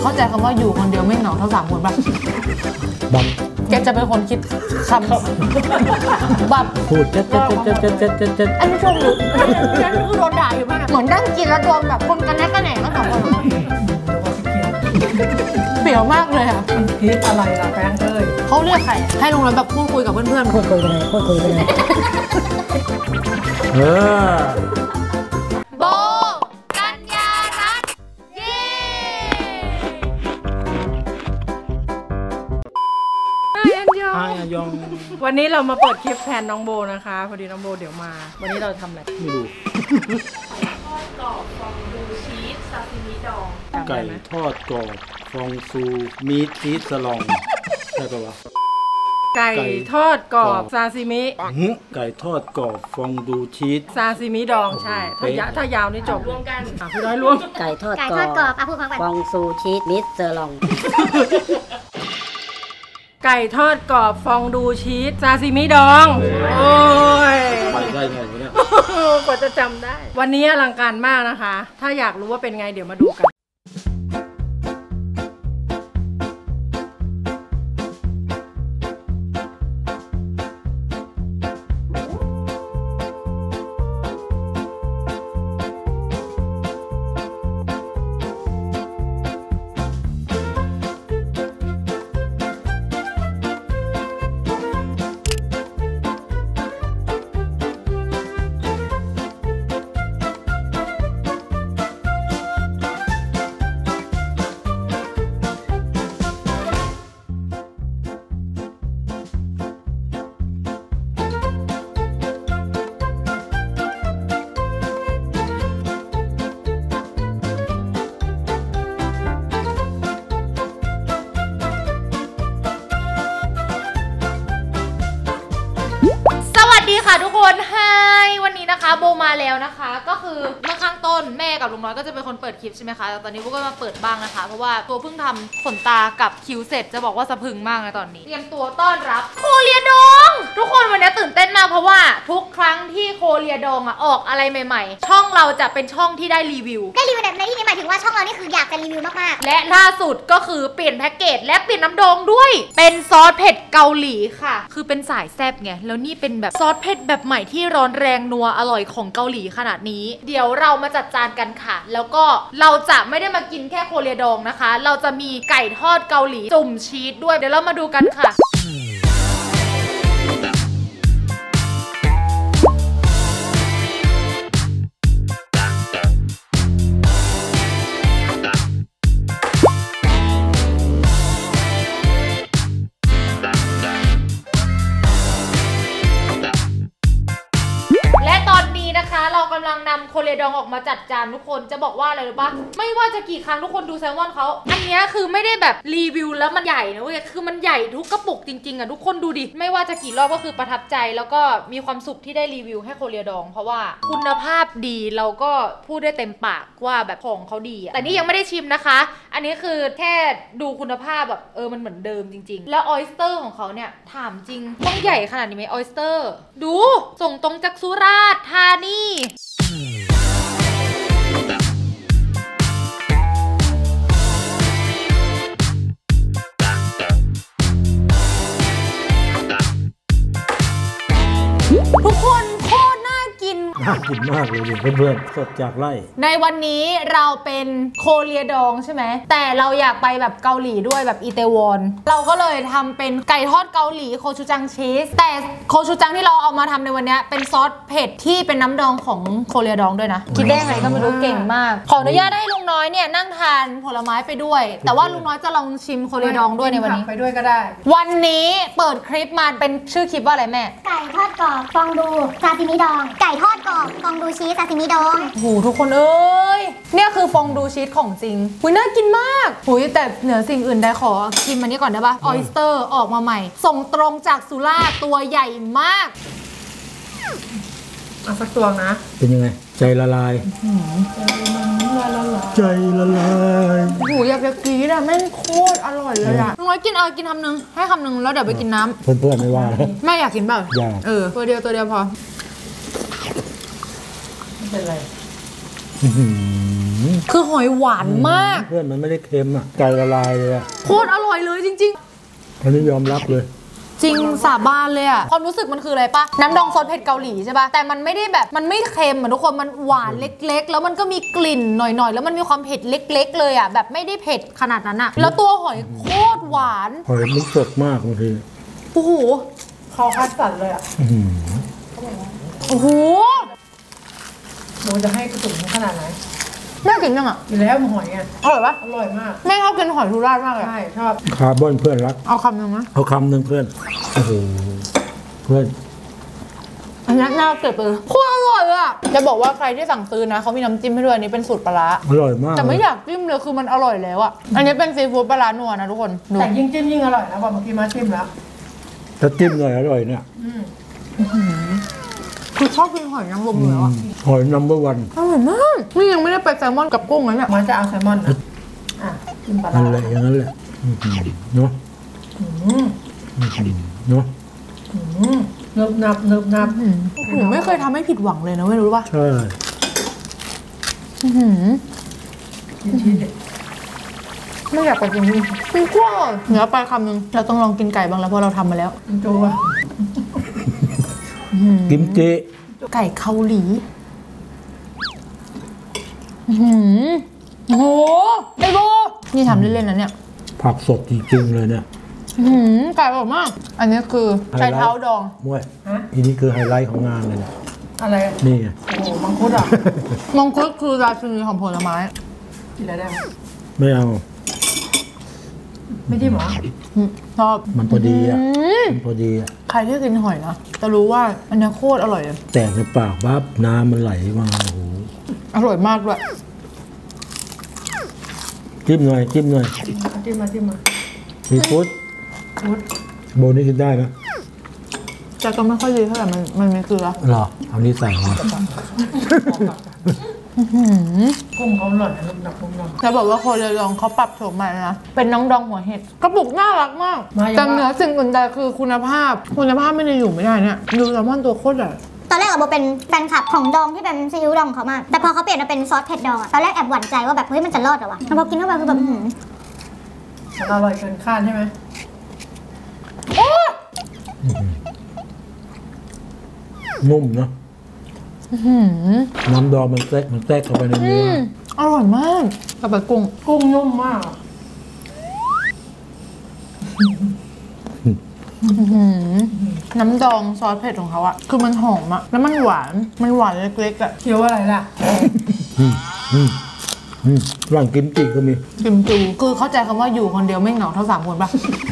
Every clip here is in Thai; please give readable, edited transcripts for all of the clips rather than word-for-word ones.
เข้าใจคำว่าอยู่คนเดียวไม่เหงาเท่า3 คนป่ะบังแกจะเป็นคนคิดคำแบบพูดเจ๊อันนี้ชมหรือนั่นคือโดนด่าอยู่ป่ะเหมือนนั่งกินแล้วโดนแบบคนกันแน่กันแหน่ก็2 คนเปรี้ยวมากเลยอ่ะพีทอะไรล่ะแป้งเอ้ยเขาเรียกใครให้ลุงน้อยแบบพูดคุยกับเพื่อนๆพูดคุยกันเลยโบกัญญารัตน์เย้ยองวันนี้เรามาเปิดคลิปแทนน้องโบนะคะพอดีน้องโบเดี๋ยวมาวันนี้เราทำอะไรไม่รู้ทอดกรอบฟองดูชีสซาซิมิดองไก่ทอดกรอบฟองซูมีดชีสสลองใช่ปะวะไก่ทอดกรอบซาซิมิไก่ทอดกรอบฟองดูชีสซาซิมิดองใช่ถ้ายาวนี่จบรวมกันพี่น้อยรวมไก่ทอดกรอบฟองซูชีสมิสเซอร์ลองไก่ทอดกรอบฟองดูชีสซาซิมิดองโอ้ยไปได้ไงวะเนี่ยกว่าจะจำได้วันนี้อลังการมากนะคะถ้าอยากรู้ว่าเป็นไงเดี๋ยวมาดูกันค่ะทุกคนไฮวันนี้นะคะโบมาแล้วนะคะก็คือเมื่อข้างต้นแม่กับลุงน้อยก็จะเป็นคนเปิดคลิปใช่ไหมคะแต่ตอนนี้โบก็มาเปิดบ้างนะคะเพราะว่าตัวเพิ่งทำขนตากับคิ้วเสร็จจะบอกว่าสะพรึงมากนะตอนนี้เตรียมตัวต้อนรับโคเรียดองทุกคนวันนี้ตื่นเต้นมากเพราะว่าทุกครั้งที่โคเรียดองออกอะไรใหม่ๆช่องเราจะเป็นช่องที่ได้รีวิวในที่นี้หมายถึงว่าช่องเรานี่คืออยากจะรีวิวมากๆและล่าสุดก็คือเปลี่ยนแพ็กเกจและเปลี่ยนน้ำดองด้วยเป็นซอสเผ็ดเกาหลีค่ะคือเป็นสายแซ่บไงแล้วนี่เป็นแบบซอสเผ็ดแบบใหม่ที่ร้อนแรงนัวอร่อยของเกาหลีขนาดนี้เดี๋ยวเรามาจัดจานกันค่ะแล้วก็เราจะไม่ได้มากินแค่โคเรียดองนะคะเราจะมีไก่ทอดเกาหลีจุ่มชีสด้วยเดี๋ยวเรามาดูกันค่ะเรากำลังนำโคเรียดองออกมาจัดจานทุกคนจะบอกว่าอะไรรู้ปะไม่ว่าจะกี่ครั้งทุกคนดูแซลมอนเขาอันนี้คือไม่ได้แบบรีวิวแล้วมันใหญ่นะเว้ยคือมันใหญ่ทุกกระปุกจริงๆอ่ะทุกคนดูดิไม่ว่าจะกี่รอบก็คือประทับใจแล้วก็มีความสุขที่ได้รีวิวให้โคเรียดองเพราะว่าคุณภาพดีเราก็พูดได้เต็มปากว่าแบบของเขาดีแต่นี่ยังไม่ได้ชิมนะคะอันนี้คือแค่ดูคุณภาพแบบมันเหมือนเดิมจริงๆแล้วออยสเตอร์ของเขาเนี่ยถามจริงต้องใหญ่ขนาดนี้ไหมออยสเตอร์ดูส่งตรงจากสุราษฎร์ธานีทุกคนโคตรน่ากินมากเลยเพื่อนๆสดจากไร่ในวันนี้เราเป็นโคเรียดองใช่ไหมแต่เราอยากไปแบบเกาหลีด้วยแบบอิเตวอนเราก็เลยทำเป็นไก่ทอดเกาหลีโคชูจังชีสแต่โคชูจังที่เราเอามาทำในวันนี้เป็นซอสเผ็ดที่เป็นน้ำดองของโคเรียดองด้วยนะคิดได้ไงก็ไม่รู้เก่งมากขออนุญาตให้ลุงน้อยเนี่ยนั่งทานผลไม้ไปด้วยแต่ว่าลุงน้อยจะลองชิมโคเรียดองด้วยในวันนี้ไปด้วยก็ได้วันนี้เปิดคลิปมาเป็นชื่อคลิปว่าอะไรแม่ไก่ทอดกรอบฟองดูซาซิมิดองไก่ทอดกรอบฟองดูชีสซาซิมิดองโหทุกคนเอ้ยเนี่ยคือฟองดูชีสของจริงหุยน่ากินมากหุยแต่เหนือสิ่งอื่นใดขอชิมอันนี้ก่อนได้ปะออยสเตอร์ออกมาใหม่ส่งตรงจากสุราษฎร์ตัวใหญ่มากเอาสักตัวนะเป็นยังไงใจละลายใจละลายโหอยากจะกินอะแม่งโคตรอร่อยเลยอะน้อยกินกินคำนึงให้คำนึงแล้วเดี๋ยวไปกินน้ำเพื่อนๆไม่ว่าแม่อยากกินเปล่าอยากตัวเดียวพอไม่เป็นไรคือหอยหวานมากเพื่อนมันไม่ได้เค็มอ่ะไก่ละลายเลยอ่ะโคตรอร่อยเลยจริงอันนี้ยอมรับเลยๆ จริงสาบานเลยอะความรู้สึกมันคืออะไรปะน้ำดองซอสเผ็ดเกาหลีใช่ปะแต่มันไม่ได้แบบมันไม่เค็มเหมือนทุกคนมันหวานเล็กๆ แล้วมันก็มีกลิ่นหน่อยๆแล้วมันมีความเผ็ดเล็ก ๆ เลยอะแบบไม่ได้เผ็ดขนาดนั้นอะแล้วตัวหอยโคตรหวานหอยมันสดมากบางทีโอ้โหเขาคัดสรรเลยอ่ะอื้อหือโอ้โหหนูจะให้กระสุนขนาดไหนแม่กินยังอะอยู่แล้วมันหอยไงอร่อยปะอร่อยมากแม่ชอบกินหอยทุราดมากเลยใช่ชอบคาร์บอนเพื่อนรักเอาคำหนึงนะเอาคำหนึ่งเพื่อนโอ้โหเพื่อนอันนี้น่าเก็บเลยโคตรอร่อยอะจะบอกว่าใครที่สั่งซื้อนะเขามีน้ำจิ้มให้ด้วยอันนี้เป็นสูตรปลาร้าอร่อยมากแต่ไม่อยากจิ้มเลยคือมันอร่อยแล้วอะอันนี้เป็นซีฟู้ดปลาร้านัวนะทุกคนดูแต่ยิ่งจิ้มยิ่งอร่อยนะพอเมื่อกี้มาจิ้มแล้วถ้าจิ้มหน่อยอร่อยเนี่ยคือชอบกินหอยนางรมอยู่แล้วอะหอยนัมเบอร์วันอร่อยมาก นี่ยังไม่ได้ไปแซลมอนกับกุ้งเลยเนี่ยมันจะเอาแซลมอนนะอ่ะจิ้มปลานั่นแหร้าละอย่างนั้นแหละอื้อหือเนาะอืมอื้อหือเนาะเนิบนับเนิบนับโอ้โหไม่เคยทำให้ผิดหวังเลยนะไม่รู้ป่ะใช่ชิ้นๆเด็ดไม่อยากไปกินนี่มันกว้างเดี๋ยวไปคำนึงเราต้องลองกินไก่บ้างแล้วเพราะเราทำมาแล้วมันจูอ่ะกิมจิไก่เกาหลีโอ้โหไอโบนี่ทำเล่นๆนะเนี่ยผักสดจริงๆเลยเนี่ยไก่อร่อยมาก อันนี้คือไก่เท้าดองมวยอันนี้คือไฮไลท์ของงานเลยเนี่ยอะไรนี่ไงโอ้โหมังคุดอ่ะมังคุดคือราชินีของผลไม้กินอะไรได้ไหมไม่เอาไม่จิ้มเหรอชอบมันพอดีอ่ะมันพอดีอ่ะใครที่กินหอยนะจะรู้ว่าอันนี้โคตรอร่อยเลยแตกในปากปั๊บน้ำมันไหลมาโอ้โหอร่อยมากด้วยจิ้มหน่อยจิ้มหน่อยจิ้มมาจิ้มมาซีฟู้ดฟุดโบนี่กินได้ไหมแต่ก็ไม่ค่อยดีเท่าไหร่มันมีเกลือหรอเอานี่ใส่มากุ้งเขาหล่อนนะนุ่มหนักนุ่มหนักจะบอกว่าโคเรียดองเขาปรับโฉมใหม่แล้วนะ เป็นน้องดองหัวเห็ดกระปุกน่ารักมาก แต่เหนือสิ่งอื่นใดคือคุณภาพไม่ได้อยู่ไม่ได้เนี่ยดูแซลมอนตัวโคตรใหญ่ตอนแรกอะโบเป็นแฟนคลับของดองที่เป็นซีอิ๊วดองเขามาก แต่พอเขาเปลี่ยนมาเป็นซอสเผ็ดดองอะตอนแรกแอบหวั่นใจว่าแบบเฮ้ยมันจะรอดเหรอวะแต่พอกินเข้าไปคือแบบมันอร่อยเกินคาดใช่ไหมนุ่มเนาะน้ำดองมันแทรกเข้าไปในเนื้ออร่อยมากกับแบบกุ้งกุ้งนุ่มมากอะน้ำดองซอสเผ็ดของเขาอะคือมันหอมอะแล้วมันหวานเล็กๆอะเคี้ยวอะไรล่ะหลังกิมจิก็มีกิมจูคือเข้าใจคำว่าอยู่คนเดียวไม่เหงาเท่า3 คนปะ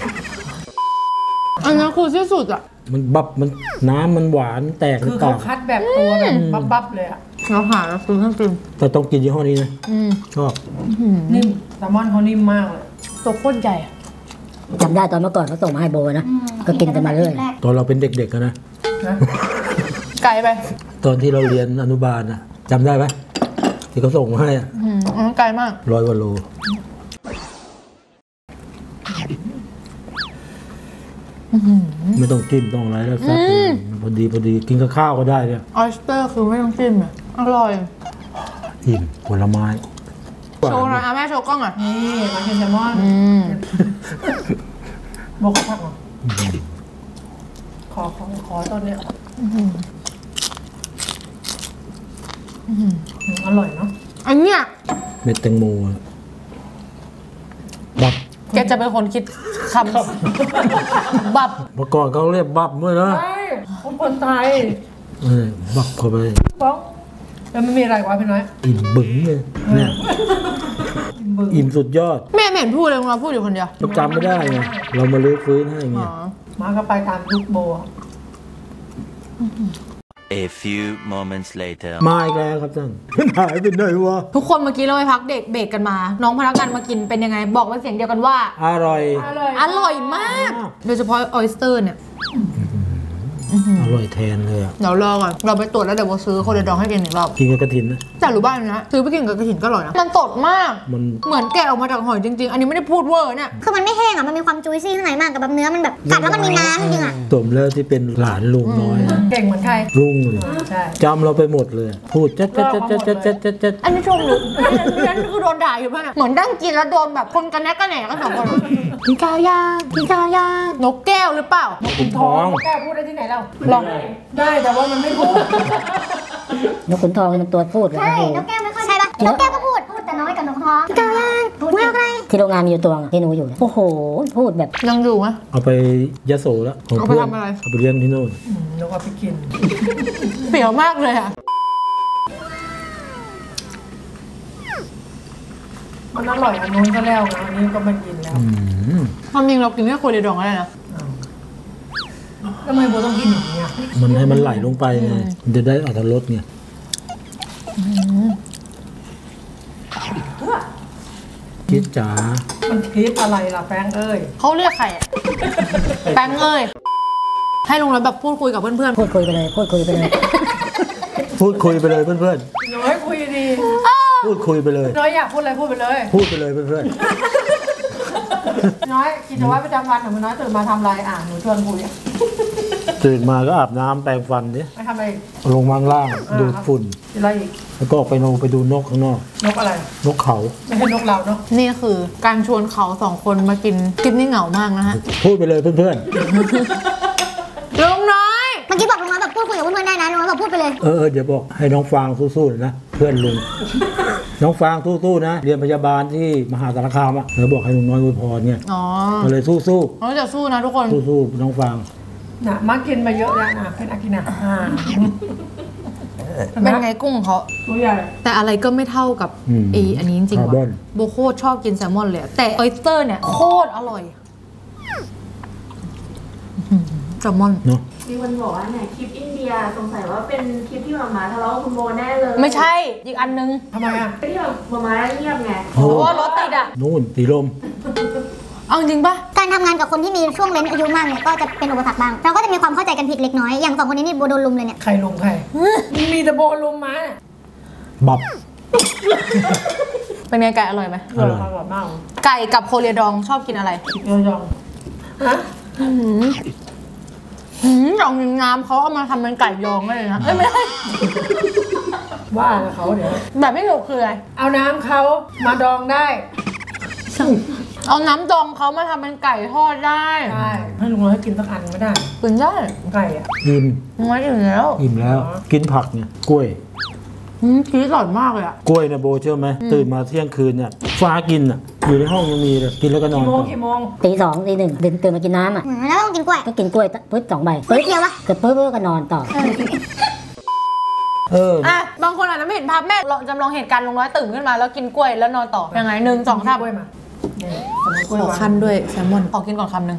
อันนี้คือที่สุดอะมันบับมันน้ำมันหวานแตกในคือเขาปากคัดแบบตัวแบบบับๆเลยอ่ะเราหาแล้วซื้อให้กินแต่ต้องกินยี่ห้อนี้นะชอบนิ่มแซลมอนเขานิ่มมากเลยตัวโคตรใหญ่อะจำได้ตอนเมื่อก่อนเขาส่งมาให้โบนะ ก็กินกันมาเรื่อยตอนเราเป็นเด็กๆกันนะนะไกลไปตอนที่เราเรียนอนุบาลนะจำได้ไหมที่เขาส่งมาให้อะอันนั้นไกลมาก 100 กว่าโลไม่ต้องจิ้มต้องอะไรแล้วแซ่บเลยพอดีกินกับข้าวก็ได้เนี่ยออยสเตอร์คือไม่ต้องจิ้มอะอร่อยอิ่มผลไม้โชว์นะแม่โชว์กล้องอะนี่มาเชนแซลมอนบอกเขาผักเหรอขอต้นเนี้ยอร่อยเนาะอันเนี้ยเม็ดแตงโมอะบับแกจะเป็นคนคิดคำบับเมื่อก่อนเขาเรียกบับด้วยนะใช่ผมคนไทยบับเข้าไปบ้องแล้วมันมีอะไรวะพี่น้อยอิ่มบึ๋งเลยเนี่ยอิ่มสุดยอดแม่ไม่เห็นพูดเลยมาพูดอยู่คนเดียวเราจำไม่ได้ไงเรามาลื้อฟื้นให้ไงอ๋อมาก็ไปตามยุคโบ A few moments later. มาอีกแล้วครับท่านหายไปไหนวะทุกคนเมื่อกี้เราไปพักเด็กเบรกกันมา น้องพนักงานมากินเป็นยังไง บอกเป็นเสียงเดียวกันว่าอร่อยอร่อยมาก โดยเฉพาะออยสเตอร์เนี่ยอร่อยแทนเลยอะเดี๋ยวรอก่อนเราไปตรวจแล้วเดี๋ยวโบซื้อโคเรดองให้กินอีกรอบกินกับกระถินนะแต่รู้บ้างนะซื้อไปกินกับกระถิ่นก็อร่อยนะมันสดมากมันเหมือนแกะออกมาจากหอยจริงๆ อันนี้ไม่ได้พูดเวอร์เนี่ยคือมันไม่แห้งอ่ะมันมีความจุยซี่ข้างในมากกับแบบเนื้อมันแบบกัดแล้วมันมีน้ำจริงๆอ่ะสมแล้วที่เป็นหลานลุงน้อยนะเก่งเหมือนใครลุงเลยใช่จำเราไปหมดเลย พูดจัดอันนี้ชมหรือนั่นคือโดนด่าอยู่ป่ะเนี่ยเหมือนนั่งกินแล้วโดนแบบคนกันแนกกันแหนกันสองคนกินข้าวยางกินข้าวยางนกแก้วหรือเปล่าคุณท้องแกพูดได้ที่ไหนเราลองได้แต่ว่ามันไม่พูดนกขุนทองมันตัวพูดเลยใช่โอ้โหนกแก้วไม่ค่อยใช่ปะนกแก้วก็พูดแต่น้อยกับนกท้องเจ้าย่างพูดอะไรที่โรงงานมีอยู่ตัวที่หนูอยู่เนี่ยโอ้โห พูดแบบยังอยู่ไหมเอาไปยโสแล้วของเอาไปเพื่อนทำอะไรเอาไปเลี้ยงที่โน่นนกเอาไปกินเปรี้ยวมากเลยอ่ะมันอร่อยอันนู้นก็แล้วนะอันนี้ก็มากินแล้วความจริงเรากินแค่โคเรดองก็ได้นะทำไมโบต้องกินอย่างนี้อ่ะมันให้มันไหลลงไปไงมันจะได้อรรถรสไงคิดจ๋ามันทิปอะไรล่ะแฟงเอ้ยเขาเรียกใครอะแป้งเอ้ยให้ลุงแล้วแบบพูดคุยกับเพื่อนพูดคุยไปเลย พูดคุยไปเลยพูดคุยไปเลยเพื่อนน้อยคุยดีๆพูดคุยไปเลยน้อยอยากพูดอะไรพูดไปเลยพูดไปเลยเพื่อนน้อยกิจวัตรประจำวันของมันน้อยตื่นมาทำอะไรหนูชวนคุยอะๆตื่นมาก็อาบน้ำแปรงฟันดิไม่ทำอะไรอีกลงมาข้างล่างดูดฝุ่นกินอะไรอีกแล้วก็ออกไปดูนกข้างนอกนกอะไรนกเขาไม่ใช่นกเราเนาะๆนี่คือการชวนเขาสองคนมากินคลิปนี้เหงามากนะฮะพูดไปเลยเพื่อนลุงน้อยเมื่อกี้บอกลุงน้อยแบบพูดคุยกับเพื่อนๆได้นะลุงน้อยบอกพูดไปเลยๆเดี๋ยวบอกให้น้องฟางสู้ๆนะเพื่อนลุง น้องฟางสู้ๆนะเรียนพยาบาลที่มหาสารคามอะแล้วบอกให้ลุงน้อยอวยพรเนี่ยอ๋อก็เลยสู้เราจะสู้นะทุกคนๆสู้ๆน้องฟางน่ะมากินมาเยอะแล้วนะเป็นอากินะเป็นไงกุ้งเขาตัวใหญ่แต่อะไรก็ไม่เท่ากับอันนี้จริงๆคาร์บอว่ะนโบโคตรชอบกินแซลมอนเลยอะแต่ออยสเตอร์เนี่ยโคตรอร่อยแซลมอนเนาะมีคนบอกว่าเนี่ยคลิปอินเดียสงสัยว่าเป็นคลิปที่หมาทะเลาะกับคุณโบแน่เลยไม่ใช่อีกอันนึงทำไมอ่ะที่แบบหมาเงียบไงโอ้เพราะว่ารถติดอะนู่นสีลมเอาจริงปะการทำงานกับคนที่มีช่วงเลนส์อายุมากเนี่ยก็จะเป็นอุปสรรคบ้างเราก็จะมีความเข้าใจกันผิดเล็กน้อยอย่างสองคนนี้นี่โบโดนลุมเลยเนี่ยใครลุมใครมีแต่โบลุมมาบับเป็นไงไก่อร่อยไหมอร่อยมากไก่กับโคเรียดองชอบกินอะไรยองยองฮะลองน้ำเขาเอามาทำเป็นไก่ยองได้เลยนะเอ้ยไม่ได้ว่าเขาเดี๋ยวแบบไม่ถูกคืออะไรเอาน้ำเขามาดองได้เอาน้ำดองเขามาทำเป็นไก่ทอดได้ใช่ให้ลุงน้อยกินสักอันไม่ได้กินได้ไก่อ่ะอิ่มน้อยอยู่แล้วอิ่มแล้ว กินผักเนี่ยกล้วยชีสอร่อยมากเลยอะกล้วยเนี่ยโบเชื่อไหมตื่นมาเที่ยงคืนเนี่ยฟ้ากินอ่ะอยู่ในห้องยังมีเลยกินแล้วก็นอนกี่โมงต่อกี่โมงตี 2 ตี 1ตื่นมากินน้ำอ่ะแล้วต้องกินกล้วยก็กินกล้วยปึ๊บ2 ใบปึ๊บเดียววะเกิดปึ๊บก็นอนต่ออ่ะบางคนอาจจะไม่เห็นภาพแม่จำลองเหตุการณ์ลุงน้อยตื่นขึ้นมาแล้วกินกล้วยแล้วนอนต่อยังไง1 2 3 กล้วยมาเนี่ยสมมติกล้วยขอวางคั้นด้วยแซลมอนขอกินก่อนคำหนึ่ง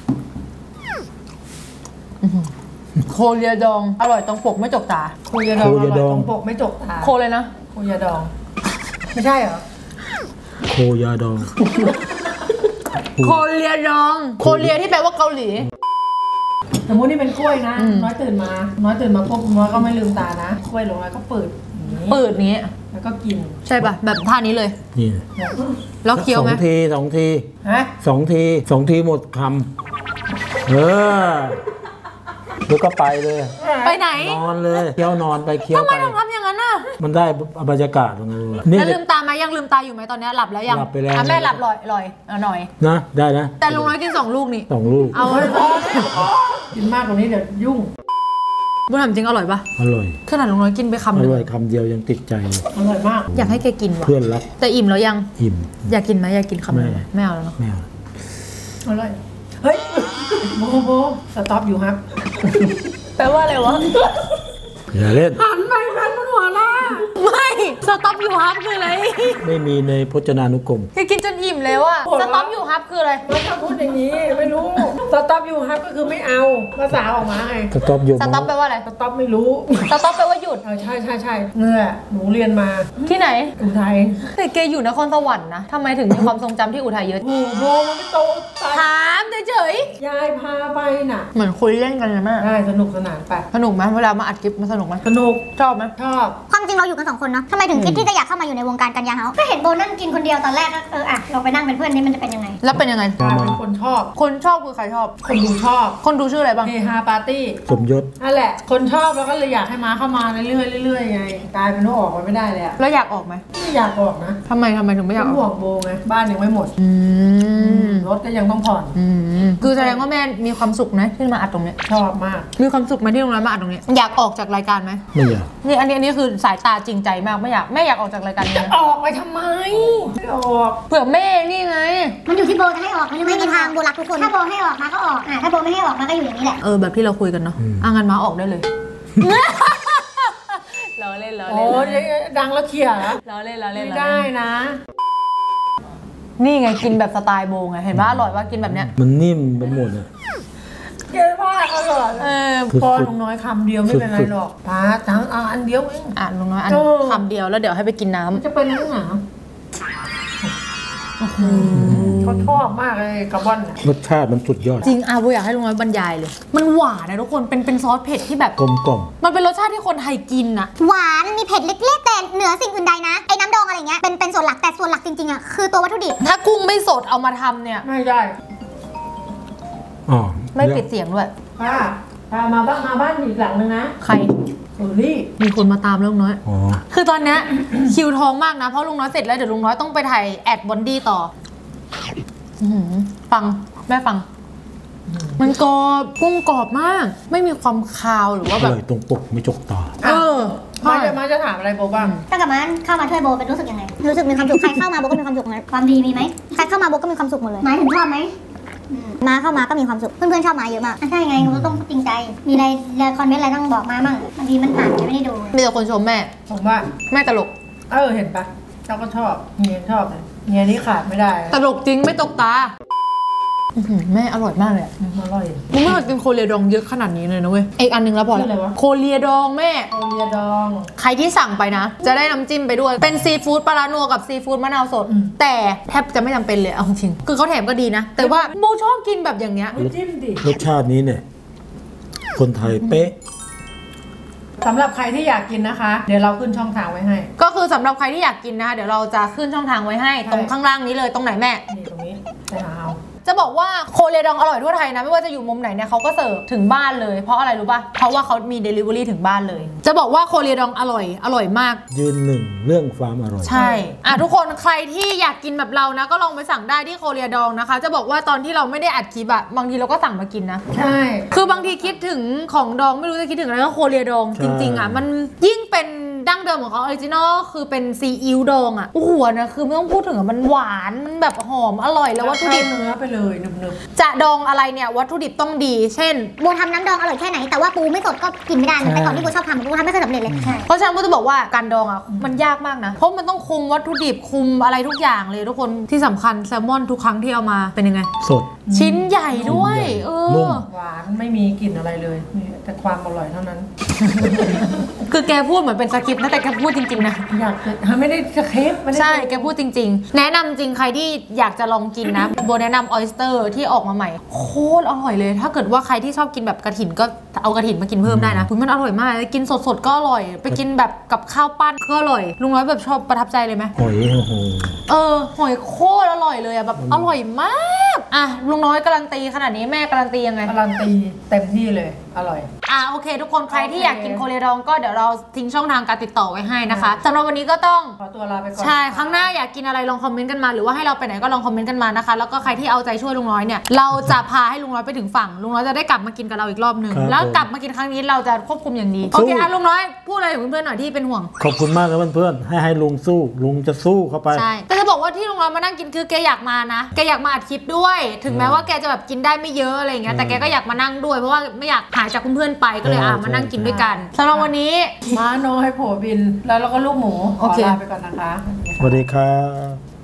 โคเรียดองอร่อยตรงปกไม่จกตาโคยาดองอร่อยตรงปกไม่จกตาโคเลยนะโคยาดอง ไม่ใช่เหรอโคยาดองโคเรียดองโคเรียที่แปลว่าเกาหลีสมมตินี่เป็นกล้วยนะ น้อยตื่นมาปุ๊บน้อยก็ไม่ลืมตานะกล้วยลงมาก็เปิดอย่างนี้เปิดนี้แล้วก็กินใช่ป่ะแบบท่านี้เลยนี่แล้วเคี้ยวไหมสองทีฮะสองทีหมดคำแล้วก็ไปเลยไปไหนนอนเลยเคี้ยวนอนไปเคี้ยวทำไมไปต้องทำอย่างนั้นน่ะมันได้บรรยากาศตรงนั้นเลยนี่แล้วลืมตาไหมยังลืมตาอยู่ไหมตอนนี้หลับแล้วยังหลับไปแล้วอ่ะแม่หลับลอยหน่อยนะได้นะแต่ลุงน้อยกิน2 ลูกนี่ 2 ลูกเอาเลยกินมากกว่านี้เดี๋ยวยุ่งบุญถามจริงอร่อยปะอร่อยขนาดลุงน้อยกินไปคำอหนึงร่อยคำเดียวยังติดใจเลยอร่อยมากอยากให้แกกินว่ะเพื่อนรักแต่อิ่มแล้วยังอิ่มอยากกินไหมอยากกินคำหนึงไม่ไม่เอาแล้วเนาะไม่เอาอร่อย เฮ้ยโบสต็อปอยู่ครับแปลว่าอะไรวะอย่าเล่นหันไปแฟนมันหัวล่าไม่สต็อปอยู่ฮับคืออะไรไม่มีในพจนานุกรมแกกินจนอิ่มแล้วอะสต็อปอยู่ฮับคืออะไรแล้วถ้าพูดอย่างนี้ไม่รู้ แฟสต็อปยูฮับก็คือไม่เอาภาษาออกมาไงสต็อปอยู่สต็อปแปลว่าอะไรสต็อปไม่รู้สต็อปแปลว่าหยุดใช่เนี่ยหนูเรียนมาที่ไหนอุทัยแต่แกอยู่นครสวรรค์นะทำไมถึงมีความทรงจำที่อุทัยเยอะโอ้โหมันไม่โตไปถามเฉยยายพาไปน่ะเหมือนคุยเล่นกันเลยแม่ได้สนุกสนานไปสนุกไหมเวลามาอัดคลิปมันสนุกไหมสนุกชอบไหมชอบความจริงเราอยู่กัน2 คนเนาะทำไมถึงคิดที่จะอยากเข้ามาอยู่ในวงการกันยาเฮาก็เห็นโบนั่งกินคนเดียวตอนแรกก็ลองไปนั่งเป็นเพื่อนนี่มันจะเป็นยังไงแล้วเป็นยังไงกลายเป็นคนชอบคนชอบคือใครชอบคนดูชอบคนดูชื่ออะไรบ้างเฮฮาปาร์ตี้สมยศนั่นแหละ คนชอบแล้วก็เลยอยากให้มาเข้ามาเรื่อยๆไงกลายเป็นว่าออกมาไม่ได้เลยอะแล้วอยากออกไหมไม่อยากออกนะทำไมถึงไม่อยากอเป็นห่วอกงโบไงบ้านยังไม่หมด รถก็ยังต้องผ่อนคือแสดงว่าแม่มีความสุขนะที่มาอัดตรงเนี้ยชอบมากมีความสุขไหมที่โรงแรมมาอัดตรงเนี้ยอยากออกจากรายการไหมไม่อยากนี่อันนี้คือสายตาจริงใจมากไม่อยากออกจากรายการนี้นะออกไปทำไมไม่ออกเผื่อแม่นี่ไงมันอยู่ที่โบจะให้ออกไม่มีทางโบรักทุกคนถ้าโบให้ออกมาก็ออกถ้าโบไม่ให้ออกมาก็อยู่อย่างนี้แหละแบบที่เราคุยกันเนาะงานมาออกได้เลยเราเล่นโอ้ยดังแล้วเขี่ยเหรอเราเล่นไม่ได้นะนี่ไงกินแบบสไตล์โบไงเห็นป่ะอร่อยว่ากินแบบเนี้ยมันนิ่มไปหมดอ่ะเยอะมากเลย พอลุงน้อยคำเดียวไม่เป็นไรหรอกพาทั้งอันเดียวเองลุงน้อยอันคำเดียวแล้วเดี๋ยวให้ไปกินน้ำจะเป็นเรื่องหนาเขาชอบมากเลยกระบอนน่ะรสชาติมันสุดยอดจริงโบอยากให้ลุงน้อยบรรยายเลย มันหวานนะทุกคนเป็นซอสเผ็ดที่แบบกลมกล่อมมันเป็นรสชาติที่คนไทยกินอะหวานมีเผ็ดเล็กๆแต่เหนือสิ่งอื่นใดนะไอ้น้ำดองอะไรเงี้ยเป็นส่วนหลักแต่ส่วนหลักจริงๆอ่ะคือตัววัตถุดิบถ้ากุ้งไม่สดเอามาทำเนี่ยไม่ได้อ๋อไม่ปิดเสียงด้วยพามาบ้านอีกหลังนึงนะใครนี่มีคนมาตามแล้วลุงน้อยอ๋อคือตอนเนี้ย คิวทองมากนะ เพราะลุงน้อยเสร็จแล้วเดี๋ยวลุงน้อยต้องไปถ่ายแอดบอนดี้ต่อฟังแม่ฟัง มันกรอบกุ้งกรอบมาก ไม่มีความคาวหรือว่าอแบบร่อยตรงปกไม่จกตามาจะถามอะไรโบบ้างถ้ากับมันเข้ามาช่วยโบเป็นรู้สึกยังไงรู้สึกมีความสุขใครเข้ามาโบก็มีความสุขความดีมีไหมใครเข้ามาโบก็มีความสุขหมดเลยหมายถึงชอบไหมมาเข้ามาก็มีความสุขเพื่อนๆชอบมาเยอะมากใช่ไงเราต้องจริงใจมีอะไรคอนเทนต์อะไรต้องบอกมาบ้างบางทีมันอ่านไม่ได้ดูมีแต่คนชมแม่ผมว่าแม่ตลกเห็นปะเจ้าก็ชอบเมียชอบเลยเมียนี่ขาดไม่ได้ตลกจริงไม่ตกตาแม่อร่อยมากเลยอะอร่อยมึงไม่เคยกินโคเรียดองเยอะขนาดนี้เลยนะเว้ยอีกอันหนึงแล้วพอชื่ออะไรวะโคเรียดองแม่โอเลียดองใครที่สั่งไปนะ จะได้น้ำจิ้มไปด้วย เป็นซีฟู้ดปลาร้านัวกับซีฟู้ดมะนาวสด แต่แทบจะไม่จำเป็นเลยเอาจริงคือเขาแถมก็ดีนะ แต่ว่าโบชอบกินแบบอย่างเงี้ยจิ้มดิรสชาตินี้เนี่ย คนไทยเป๊ะสำหรับใครที่อยากกินนะคะ เดี๋ยวเราขึ้นช่องทางไว้ให้ก็คือสำหรับใครที่อยากกินนะคะเดี๋ยวเราจะขึ้นช่องทางไว้ให้ใช่ตรงข้างล่างนี้เลยตรงไหนแม่นี่ตรงนี้ไปหาเอาจะบอกว่าโคเรียดองอร่อยทั่วไทยนะไม่ว่าจะอยู่มุมไหนเนี่ยเขาก็เสิร์ฟถึงบ้านเลยเพราะอะไรรู้ป่ะเพราะว่าเขามี Delivery ถึงบ้านเลย จะบอกว่าโคเรียดองอร่อยมากยืนหนึ่งเรื่องความอร่อยใช่ทุกคนใครที่อยากกินแบบเรานะก็ลองไปสั่งได้ที่โคเรียดองนะคะ จะบอกว่าตอนที่เราไม่ได้อัดคลิปอะบางทีเราก็สั่งมากินนะใช่คือบางทีคิดถึงของดองไม่รู้จะคิดถึงอะไรก็โคเรียดองใช่จริงๆอะมันยิ่งเป็นดั้งเดิมของเขาออริจินอลคือเป็นซีอิ๊วดองอะโอ้โหนะคือไม่ต้องพูดถึงอะมันหวานมันแบบหอมอร่อยแล้ววัตถุดิบเนื้อไปเลยหนึบจะดองอะไรเนี่ยวัตถุดิบต้องดี เช่นโบทำน้ำดองอร่อยแค่ไหนแต่ว่าปูไม่สดก็กินไม่ได้แต่ก่อนที่โบชอบทำโบทำไม่เคยสำเร็จเลยใช่เพราะฉะนั้นก็จะบอกว่าการดองอ่ะมันยากมากนะ เพราะมันต้องคุมวัตถุดิบคุมอะไรทุกอย่างเลยทุกคนที่สำคัญแซลมอนทุกครั้งที่เอามาเป็นยังไงสดชิ้นใหญ่ด้วยนุ่มๆหวานไม่มีกลิ่นอะไรเลยมีแต่ความอร่อยเท่านั้นคือแกพูดเหมือนเป็นสคริปต์นะแต่แกพูดจริงๆนะอยากจะไม่ได้สคริปต์ไม่ได้ใช่แกพูดจริงๆ แนะนำจริงใครที่อยากจะลองกินนะ โบแนะนำออยสเตอร์ที่ออกมาใหม่โคตรอร่อยเลย ถ้าเกิดว่าใครที่ชอบกินแบบกระถินก็เอากระถินมากินเพิ่มได้นะมันอร่อยมากกินสดๆก็อร่อย ไปกินแบบกับข้าวปั้นก็อร่อยลุงน้อยแบบชอบประทับใจเลยไหมหอยโอ้โหหอยโคตรอร่อยเลยอะแบบอร่อยมากลุงน้อยการันตีขนาดนี้แม่การันตียังไงการันตีเต็มที่เลยอร่อยโอเค ทุกคนใครที่อยากกินโคเรียดองก็เดี๋ยวเราทิ้งช่องทางการติดต่อไว้ให้นะคะสำหรับวันนี้ก็ต้องขอตัวลาไปก่อนใช่ครั้งหน้าอยากกินอะไรลองคอมเมนต์กันมาหรือว่าให้เราไปไหนก็ลองคอมเมนต์กันมานะคะแล้วก็ใครที่เอาใจช่วยลุงน้อยเนี่ยเราจะพาให้ลุงน้อยไปถึงฝั่งลุงน้อยจะได้กลับมากินกับเราอีกรอบหนึ่งแล้วกลับมากินครั้งนี้เราจะควบคุมอย่างดีโอเคลุงน้อยพูดอะไรถึงเพื่อนๆหน่อยที่เป็นห่วงขอบคุณมากนะเพื่อนๆให้ลุงสู้ลุงจะสู้เข้าไปใช่แต่จะบอกว่าที่ลุงน้อยมานั่งกินคือแกอยากมานะแกอยากมาอัดคลิปด้วยถึงแม้ว่าแกจะแบบกินได้ไม่เยอะอะไรเงี้ยแต่แกก็อยากมานั่งด้วยเพราะว่าไม่อยากหายจากเพื่อนๆไปก็เลยมานั่งกินด้วยกันสำหรับวันนี้ม้าน้อยโผบินแล้วเราก็ลูกหมูขโออเคลาไปก่อนนะคะสวัสดีครับ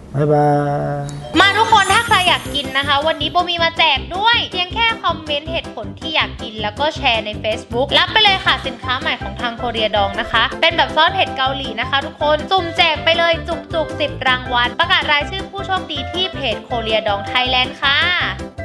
บ๊ายบายมาทุกคนถ้าใครอยากกินนะคะวันนี้โบมีมาแจกด้วยเพียงแค่คอมเมนต์เหตุผลที่อยากกินแล้วก็แชร์ใน Facebook รับไปเลยค่ะสินค้าใหม่ของทางโคเรียดองนะคะเป็นแบบซอสเผ็ดเกาหลีนะคะทุกคนสุ่มแจกไปเลยจุกๆ10 รางวัลประกาศรายชื่อผู้โชคดีที่เพจโคเรียดองไทยแลนด์ค่ะ